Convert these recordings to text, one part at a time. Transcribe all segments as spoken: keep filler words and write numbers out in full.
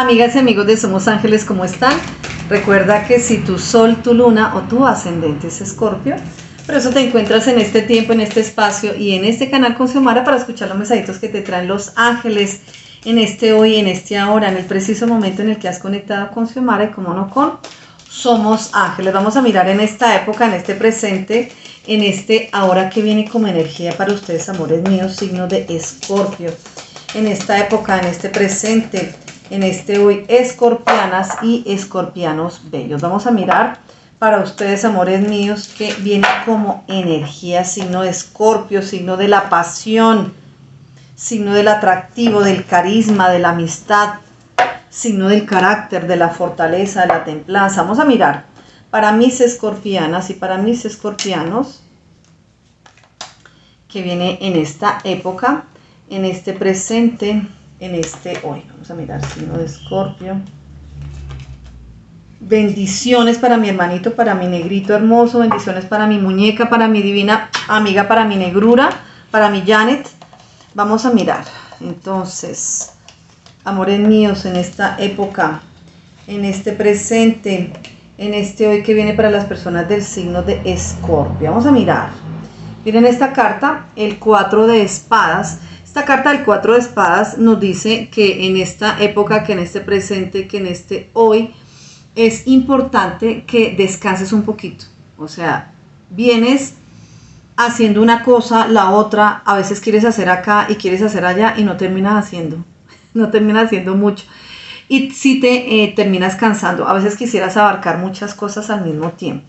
Amigas y amigos de Somos Ángeles, ¿cómo están? Recuerda que si tu sol, tu luna o tu ascendente es Escorpio, por eso te encuentras en este tiempo, en este espacio y en este canal con Xiomara para escuchar los mensajitos que te traen los ángeles en este hoy, en este ahora, en el preciso momento en el que has conectado con Xiomara y como no con Somos Ángeles. Vamos a mirar en esta época, en este presente, en este ahora que viene como energía para ustedes, amores míos, signo de Escorpio. En esta época, en este presente, en este hoy, escorpianas y escorpianos bellos. Vamos a mirar para ustedes, amores míos, que viene como energía, signo de Escorpio, signo de la pasión, signo del atractivo, del carisma, de la amistad, signo del carácter, de la fortaleza, de la templanza. Vamos a mirar para mis escorpianas y para mis escorpianos que viene en esta época, en este presente, en este hoy. Vamos a mirar signo de Escorpio. Bendiciones para mi hermanito, para mi negrito hermoso, bendiciones para mi muñeca, para mi divina amiga, para mi negrura, para mi Janet. Vamos a mirar entonces, amores míos, en esta época, en este presente, en este hoy que viene para las personas del signo de Escorpio. Vamos a mirar. Miren esta carta, el cuatro de espadas. Esta carta del cuatro de espadas nos dice que en esta época, que en este presente, que en este hoy, es importante que descanses un poquito. O sea, vienes haciendo una cosa, la otra, a veces quieres hacer acá y quieres hacer allá y no terminas haciendo, no terminas haciendo mucho. Y si te eh, terminas cansando, a veces quisieras abarcar muchas cosas al mismo tiempo.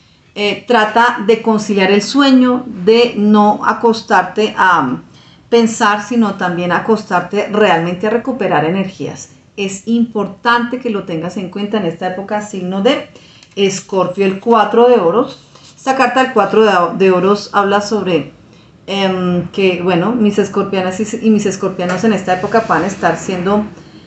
Eh, trata de conciliar el sueño, de no acostarte a pensar, sino también acostarte realmente a recuperar energías. Es importante que lo tengas en cuenta en esta época, signo de Escorpio. El cuatro de oros, esta carta del cuatro de oros habla sobre eh, que, bueno, mis escorpianas y, y mis escorpianos en esta época van a estar siendo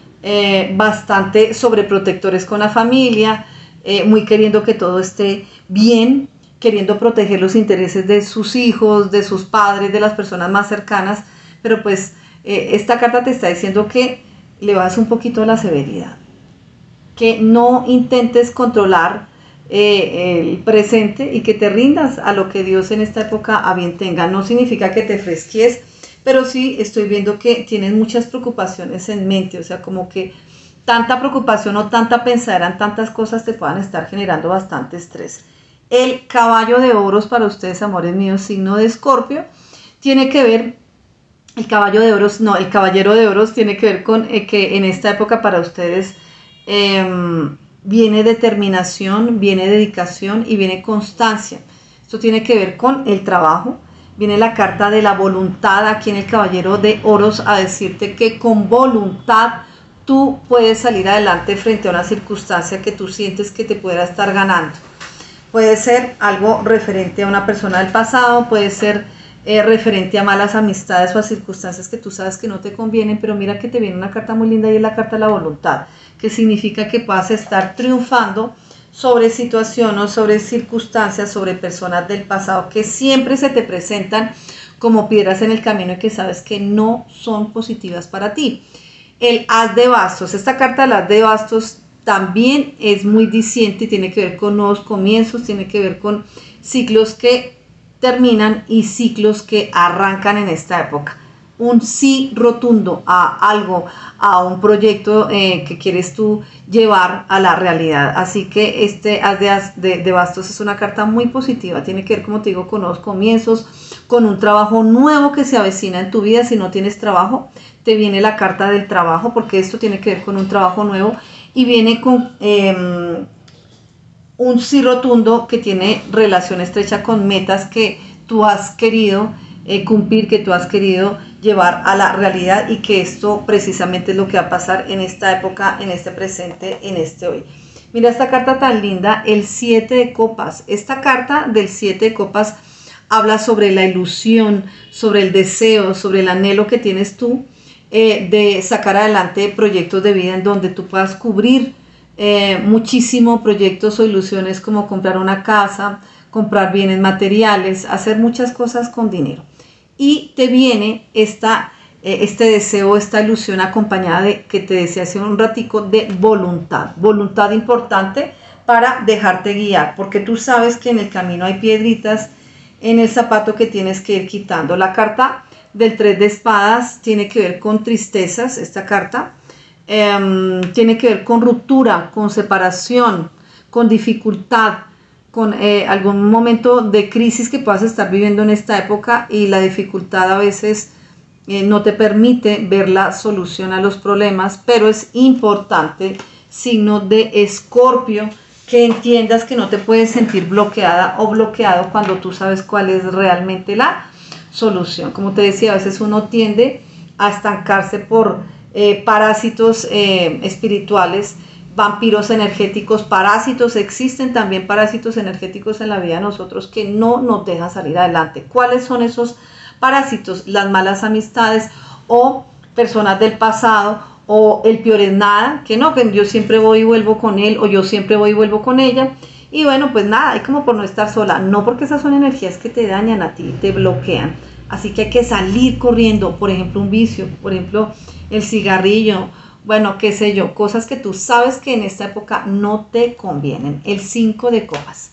eh, bastante sobreprotectores con la familia, eh, muy queriendo que todo esté bien, queriendo proteger los intereses de sus hijos, de sus padres, de las personas más cercanas, pero pues eh, esta carta te está diciendo que le bajes un poquito la severidad, que no intentes controlar eh, el presente y que te rindas a lo que Dios en esta época a bien tenga. No significa que te fresquies, pero sí estoy viendo que tienes muchas preocupaciones en mente, o sea, como que tanta preocupación o tanta pensadera en tantas cosas te puedan estar generando bastante estrés. El caballo de oros para ustedes, amores míos, signo de Escorpio, tiene que ver, el caballo de oros, no, el caballero de oros tiene que ver con eh, que en esta época para ustedes eh, viene determinación, viene dedicación y viene constancia. Esto tiene que ver con el trabajo. Viene la carta de la voluntad aquí en el caballero de oros a decirte que con voluntad tú puedes salir adelante frente a una circunstancia que tú sientes que te pudiera estar ganando. Puede ser algo referente a una persona del pasado, puede ser eh, referente a malas amistades o a circunstancias que tú sabes que no te convienen, pero mira que te viene una carta muy linda y es la carta de la voluntad, que significa que vas a estar triunfando sobre situaciones, sobre circunstancias, sobre personas del pasado que siempre se te presentan como piedras en el camino y que sabes que no son positivas para ti. El as de bastos, esta carta del as de bastos también es muy diciente y tiene que ver con nuevos comienzos, tiene que ver con ciclos que terminan y ciclos que arrancan en esta época. Un sí rotundo a algo, a un proyecto eh, que quieres tú llevar a la realidad. Así que este as de, as de, de bastos es una carta muy positiva, tiene que ver, como te digo, con nuevos comienzos, con un trabajo nuevo que se avecina en tu vida. Si no tienes trabajo, te viene la carta del trabajo, porque esto tiene que ver con un trabajo nuevo. Y viene con eh, un sí rotundo que tiene relación estrecha con metas que tú has querido eh, cumplir, que tú has querido llevar a la realidad, y que esto precisamente es lo que va a pasar en esta época, en este presente, en este hoy. Mira esta carta tan linda, el siete de copas. Esta carta del siete de copas habla sobre la ilusión, sobre el deseo, sobre el anhelo que tienes tú Eh, de sacar adelante proyectos de vida en donde tú puedas cubrir eh, muchísimo proyectos o ilusiones, como comprar una casa, comprar bienes materiales, hacer muchas cosas con dinero. Y te viene esta eh, este deseo, esta ilusión acompañada de, que te decía hace un ratico, de voluntad, voluntad importante para dejarte guiar, porque tú sabes que en el camino hay piedritas en el zapato que tienes que ir quitando. La carta del tres de espadas tiene que ver con tristezas, esta carta eh, tiene que ver con ruptura, con separación, con dificultad, con eh, algún momento de crisis que puedas estar viviendo en esta época, y la dificultad a veces eh, no te permite ver la solución a los problemas, pero es importante, signo de Escorpio, que entiendas que no te puedes sentir bloqueada o bloqueado cuando tú sabes cuál es realmente la solución. Como te decía, a veces uno tiende a estancarse por eh, parásitos eh, espirituales, vampiros energéticos, parásitos. Existen también parásitos energéticos en la vida de nosotros que no nos dejan salir adelante. ¿Cuáles son esos parásitos? Las malas amistades o personas del pasado, o el peor es nada, que no, que yo siempre voy y vuelvo con él, o yo siempre voy y vuelvo con ella. Y bueno, pues nada, es como por no estar sola, no, porque esas son energías que te dañan a ti, te bloquean. Así que hay que salir corriendo, por ejemplo, un vicio, por ejemplo, el cigarrillo, bueno, qué sé yo, cosas que tú sabes que en esta época no te convienen. El cinco de copas.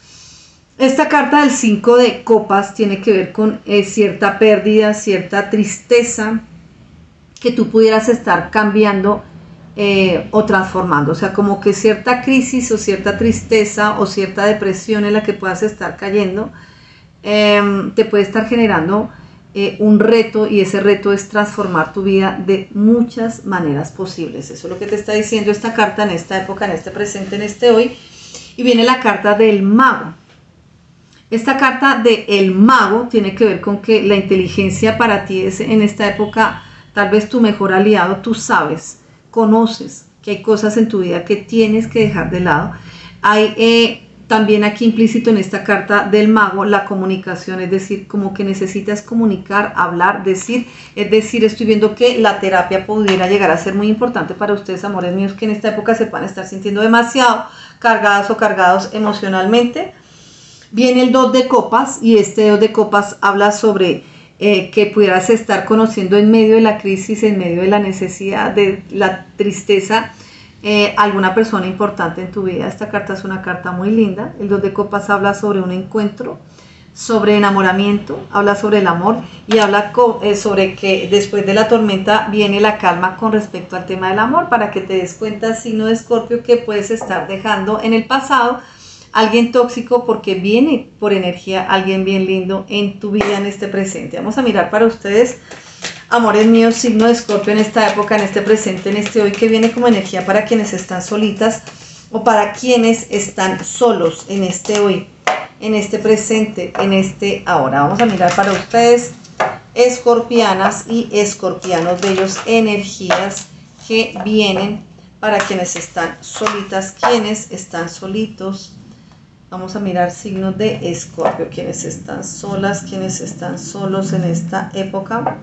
Esta carta del cinco de copas tiene que ver con eh, cierta pérdida, cierta tristeza que tú pudieras estar cambiando eh, o transformando. O sea, como que cierta crisis o cierta tristeza o cierta depresión en la que puedas estar cayendo eh, te puede estar generando Eh, un reto, y ese reto es transformar tu vida de muchas maneras posibles. Eso es lo que te está diciendo esta carta en esta época, en este presente, en este hoy. Y viene la carta del mago. Esta carta del mago tiene que ver con que la inteligencia para ti es en esta época tal vez tu mejor aliado. Tú sabes, conoces que hay cosas en tu vida que tienes que dejar de lado. Hay eh, también aquí implícito en esta carta del mago la comunicación, es decir, como que necesitas comunicar, hablar, decir. Es decir, estoy viendo que la terapia pudiera llegar a ser muy importante para ustedes, amores míos, que en esta época se puedan estar sintiendo demasiado cargadas o cargados emocionalmente. Viene el dos de copas, y este dos de copas habla sobre eh, que pudieras estar conociendo en medio de la crisis, en medio de la necesidad, de la tristeza, Eh, alguna persona importante en tu vida. Esta carta es una carta muy linda. El dos de copas habla sobre un encuentro, sobre enamoramiento, habla sobre el amor, y habla eh, sobre que después de la tormenta viene la calma con respecto al tema del amor, para que te des cuenta, signo de Escorpio, que puedes estar dejando en el pasado alguien tóxico, porque viene por energía alguien bien lindo en tu vida en este presente. Vamos a mirar para ustedes, amores míos, signo de Escorpio, en esta época, en este presente, en este hoy, que viene como energía para quienes están solitas o para quienes están solos en este hoy, en este presente, en este ahora. Vamos a mirar para ustedes, escorpianas y escorpianos bellos, energías que vienen para quienes están solitas, quienes están solitos. Vamos a mirar signos de Escorpio, quienes están solas, quienes están solos en esta época,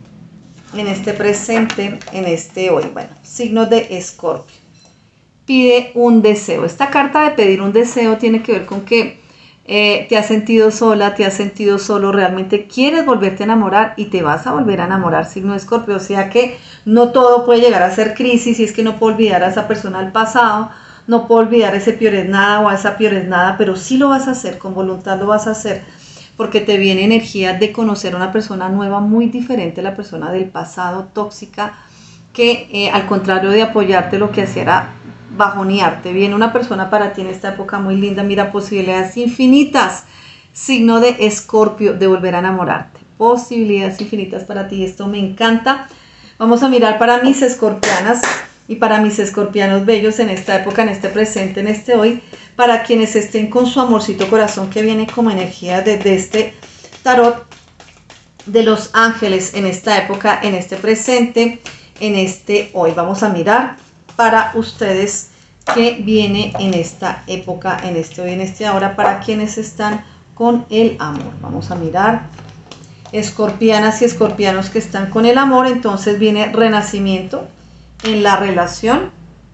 en este presente, en este hoy. Bueno, signos de Escorpio. Pide un deseo. Esta carta de pedir un deseo tiene que ver con que eh, te has sentido sola, te has sentido solo, realmente quieres volverte a enamorar y te vas a volver a enamorar, signo de Escorpio. O sea que no todo puede llegar a ser crisis, y es que no puedo olvidar a esa persona del pasado, no puedo olvidar a ese pioresnada o a esa pioresnada, pero sí lo vas a hacer, con voluntad lo vas a hacer, porque te viene energía de conocer a una persona nueva, muy diferente a la persona del pasado, tóxica, que eh, al contrario de apoyarte, lo que hacía era bajonearte. Viene una persona para ti en esta época muy linda, mira, posibilidades infinitas, signo de Escorpio, de volver a enamorarte, posibilidades infinitas para ti, esto me encanta. Vamos a mirar para mis escorpianas y para mis escorpianos bellos en esta época, en este presente, en este hoy, para quienes estén con su amorcito corazón, que viene como energía desde este tarot de los ángeles en esta época, en este presente, en este hoy. Vamos a mirar para ustedes qué viene en esta época, en este hoy, en este ahora, para quienes están con el amor. Vamos a mirar, escorpianas y escorpianos que están con el amor. Entonces viene renacimiento en la relación.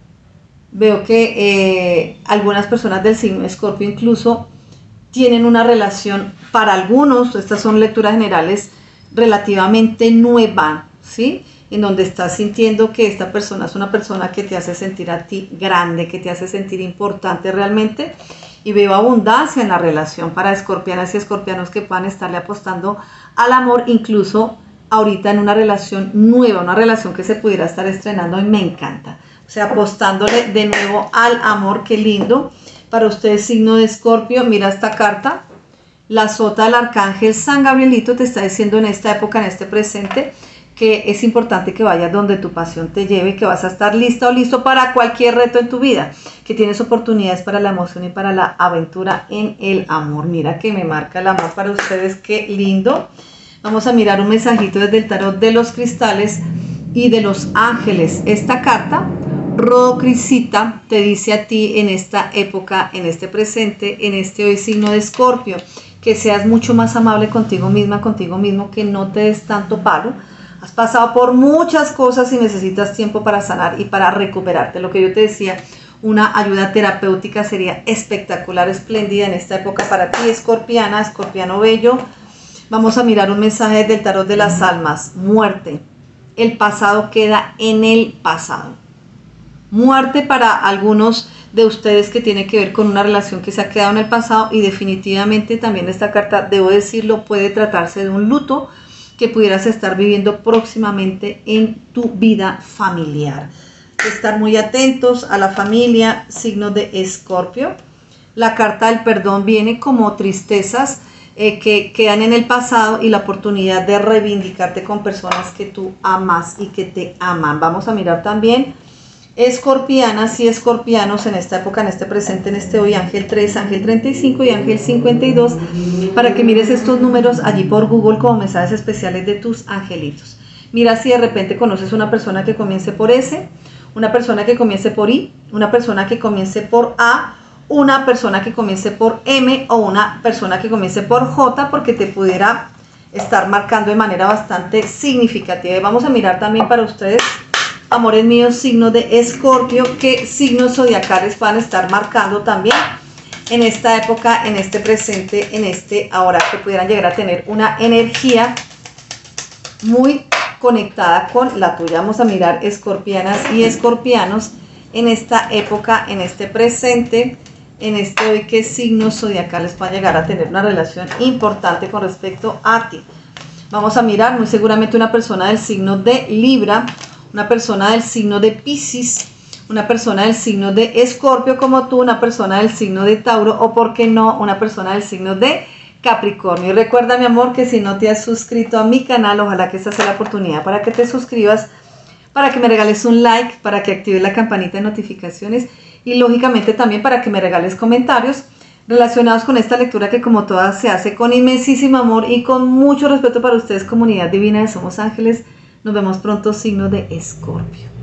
Veo que eh, algunas personas del signo de Escorpio incluso tienen una relación, para algunos, estas son lecturas generales, relativamente nueva, ¿sí? En donde estás sintiendo que esta persona es una persona que te hace sentir a ti grande, que te hace sentir importante realmente. Y veo abundancia en la relación para escorpianas y escorpianos que puedan estarle apostando al amor, incluso ahorita en una relación nueva, una relación que se pudiera estar estrenando, y me encanta. O sea, apostándole de nuevo al amor, qué lindo. Para ustedes, signo de Escorpio, mira esta carta. La sota del arcángel San Gabrielito te está diciendo en esta época, en este presente, que es importante que vayas donde tu pasión te lleve, que vas a estar lista o listo para cualquier reto en tu vida, que tienes oportunidades para la emoción y para la aventura en el amor. Mira que me marca el amor para ustedes, qué lindo. Vamos a mirar un mensajito desde el tarot de los cristales y de los ángeles. Esta carta, Rodocrisita, te dice a ti en esta época, en este presente, en este hoy signo de Escorpio, que seas mucho más amable contigo misma, contigo mismo, que no te des tanto palo. Has pasado por muchas cosas y necesitas tiempo para sanar y para recuperarte. Lo que yo te decía, una ayuda terapéutica sería espectacular, espléndida en esta época para ti, escorpiana, escorpiano bello. Vamos a mirar un mensaje del tarot de las almas. Muerte. El pasado queda en el pasado. Muerte para algunos de ustedes que tiene que ver con una relación que se ha quedado en el pasado, y definitivamente también esta carta, debo decirlo, puede tratarse de un luto que pudieras estar viviendo próximamente en tu vida familiar. Estar muy atentos a la familia, signo de Escorpio. La carta del perdón viene como tristezas eh, que quedan en el pasado y la oportunidad de reivindicarte con personas que tú amas y que te aman. Vamos a mirar también escorpianas y escorpianos en esta época, en este presente, en este hoy, ángel tres, ángel treinta y cinco y ángel cincuenta y dos, para que mires estos números allí por Google como mensajes especiales de tus angelitos. Mira si de repente conoces una persona que comience por S, una persona que comience por I, una persona que comience por A, una persona que comience por M o una persona que comience por J, porque te pudiera estar marcando de manera bastante significativa. Y vamos a mirar también para ustedes, amores míos, signo de Escorpio, qué signos zodiacales van a estar marcando también en esta época, en este presente, en este ahora, que pudieran llegar a tener una energía muy conectada con la tuya. Vamos a mirar escorpianas y escorpianos en esta época, en este presente, en este hoy, qué signos zodiacales van a llegar a tener una relación importante con respecto a ti. Vamos a mirar muy seguramente una persona del signo de Libra, una persona del signo de Piscis, una persona del signo de Escorpio como tú, una persona del signo de Tauro o, por qué no, una persona del signo de Capricornio. Y recuerda, mi amor, que si no te has suscrito a mi canal, ojalá que esta sea la oportunidad para que te suscribas, para que me regales un like, para que actives la campanita de notificaciones y lógicamente también para que me regales comentarios relacionados con esta lectura, que como todas se hace con inmensísimo amor y con mucho respeto para ustedes, comunidad divina de Somos Ángeles. Nos vemos pronto, signo de Escorpio.